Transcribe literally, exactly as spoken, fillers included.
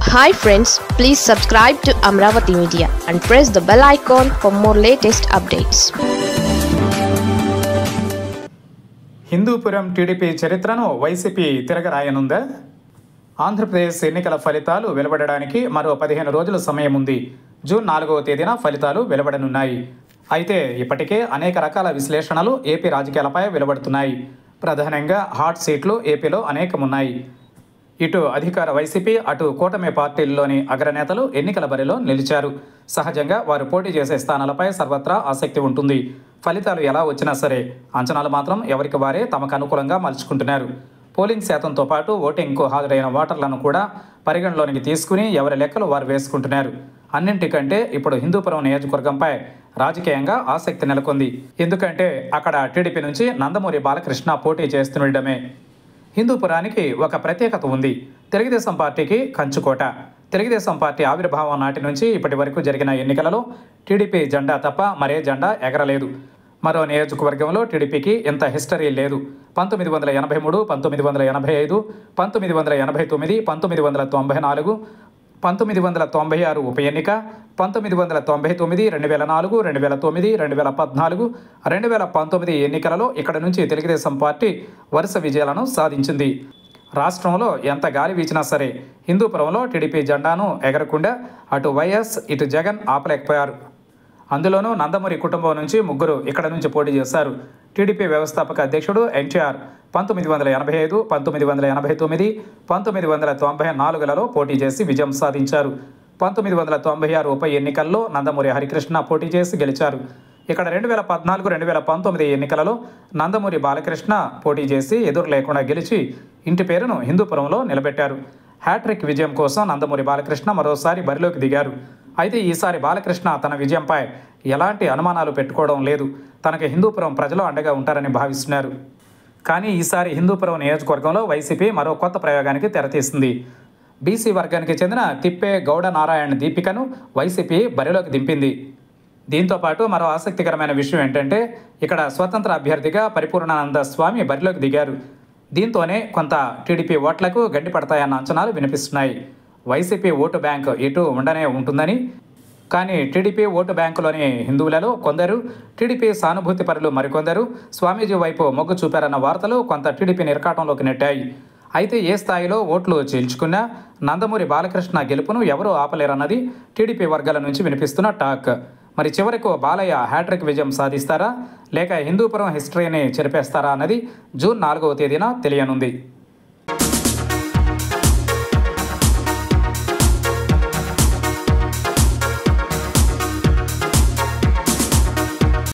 Hi friends, please subscribe to Amravati Media and press the bell icon for more latest updates. Hindupuram TDP చరిత్రను YCP తిరగరాయనుందా? ఆంధ్రప్రదేశ్ ఎన్నికల ఫలితాలు వెలువడడానికి మరో పదిహేను రోజుల సమయం ఉంది. జూన్ నాలుగవ తేదీన ఫలితాలు వెలువడనున్నాయి. అయితే ఇప్పటికే అనేక రకాల విశ్లేషణలు ఏపీ రాజకీయాలపై వెలువడుతున్నాయి. ప్రధానంగా హాట్ సీట్లు ఏపీలో అనేకమున్నాయి. ఇటు అధికార వైసీపీ, అటు కూటమి పార్టీల్లోని అగ్రనేతలు ఎన్నికల బరిలో నిలిచారు. సహజంగా వారు పోటీ చేసే స్థానాలపై సర్వత్రా ఆసక్తి ఉంటుంది. ఫలితాలు ఎలా వచ్చినా సరే అంచనాలు మాత్రం ఎవరికి వారే తమకు అనుకూలంగా మలుచుకుంటున్నారు. పోలింగ్ శాతంతో పాటు ఓటింగ్కు హాజరైన ఓటర్లను కూడా పరిగణలోనికి తీసుకుని ఎవరి లెక్కలు వారు వేసుకుంటున్నారు. అన్నింటికంటే ఇప్పుడు హిందూపురం నియోజకవర్గంపై రాజకీయంగా ఆసక్తి నెలకొంది. ఎందుకంటే అక్కడ టీడీపీ నుంచి నందమూరి బాలకృష్ణ పోటీ చేస్తుండడమే. హిందూపురానికి ఒక ప్రత్యేకత ఉంది. తెలుగుదేశం పార్టీకి కంచుకోట. తెలుగుదేశం పార్టీ ఆవిర్భావం నాటి నుంచి ఇప్పటి వరకు జరిగిన ఎన్నికలలో టీడీపీ జెండా తప్ప మరే జెండా ఎగరలేదు. మరో నియోజకవర్గంలో టీడీపీకి ఇంత హిస్టరీ లేదు. పంతొమ్మిది వందల ఎనభై మూడు పంతొమ్మిది వందల ఎనభై ఐదు పంతొమ్మిది వందల ఎనభై తొమ్మిది పంతొమ్మిది వందల తొంభై నాలుగు పంతొమ్మిది వందల తొంభై ఆరు ఉప ఎన్నిక, పంతొమ్మిది వందల తొంభై తొమ్మిది రెండు వేల నాలుగు రెండు వేల తొమ్మిది రెండు వేల పద్నాలుగు రెండు వేల పంతొమ్మిది ఎన్నికలలో ఇక్కడ నుంచి తెలుగుదేశం పార్టీ వరుస విజయాలను సాధించింది. రాష్ట్రంలో ఎంత గాలి వీచినా సరే హిందూపురంలో టీడీపీ జెండాను ఎగరకుండా అటు వైఎస్ ఇటు జగన్ ఆపలేకపోయారు. అందులోనూ నందమూరి కుటుంబం నుంచి ముగ్గురు ఇక్కడ నుంచి పోటీ చేశారు. టీడీపీ వ్యవస్థాపక అధ్యక్షుడు ఎన్టీఆర్ పంతొమ్మిది వందల ఎనభై ఐదు పంతొమ్మిది వందల ఎనభై తొమ్మిది పంతొమ్మిది వందల తొంభై నాలుగులలో పోటీ చేసి విజయం సాధించారు. పంతొమ్మిది వందల తొంభై ఆరు ఉప ఎన్నికల్లో నందమూరి హరికృష్ణ పోటీ చేసి గెలిచారు. ఇక్కడ రెండు వేల పద్నాలుగు రెండు వేల పంతొమ్మిది ఎన్నికలలో నందమూరి బాలకృష్ణ పోటీ చేసి ఎదురు లేకుండా గెలిచి ఇంటి పేరును హిందూపురంలో నిలబెట్టారు. హ్యాట్రిక్ విజయం కోసం నందమూరి బాలకృష్ణ మరోసారి బరిలోకి దిగారు. అయితే ఈసారి బాలకృష్ణ తన విజయంపై ఎలాంటి అనుమానాలు పెట్టుకోవడం లేదు. తనకు హిందూపురం ప్రజలు అండగా ఉంటారని భావిస్తున్నారు. కానీ ఈసారి హిందూపురం నియోజకవర్గంలో వైసీపీ మరో కొత్త ప్రయోగానికి తెరతీసింది. బీసీ వర్గానికి చెందిన తిప్పే గౌడ నారాయణ దీపికను వైసీపీ బరిలోకి దింపింది. దీంతో పాటు మరో ఆసక్తికరమైన విషయం ఏంటంటే ఇక్కడ స్వతంత్ర అభ్యర్థిగా పరిపూర్ణానంద స్వామి బరిలోకి దిగారు. దీంతోనే కొంత టీడీపీ ఓట్లకు గండి పడతాయన్న అంచనాలు వినిపిస్తున్నాయి. వైసీపీ ఓటు బ్యాంకు ఇటు ఉండనే ఉంటుందని, కానీ టీడీపీ ఓటు బ్యాంకులోని హిందువులలో కొందరు, టీడీపీ సానుభూతి పరులు మరికొందరు స్వామీజీ వైపు మొగ్గు చూపారన్న వార్తలు కొంత టీడీపీని ఇరకాటంలోకి నెట్టాయి. అయితే ఏ స్థాయిలో ఓట్లు చీల్చుకున్నా నందమూరి బాలకృష్ణ గెలుపును ఎవరూ ఆపలేరన్నది టీడీపీ వర్గాల నుంచి వినిపిస్తున్న టాక్. మరి చివరకు బాలయ్య హ్యాట్రిక్ విజయం సాధిస్తారా లేక హిందూపురం హిస్టరీని చెరిపేస్తారా అన్నది జూన్ నాలుగవ తేదీన తెలియనుంది.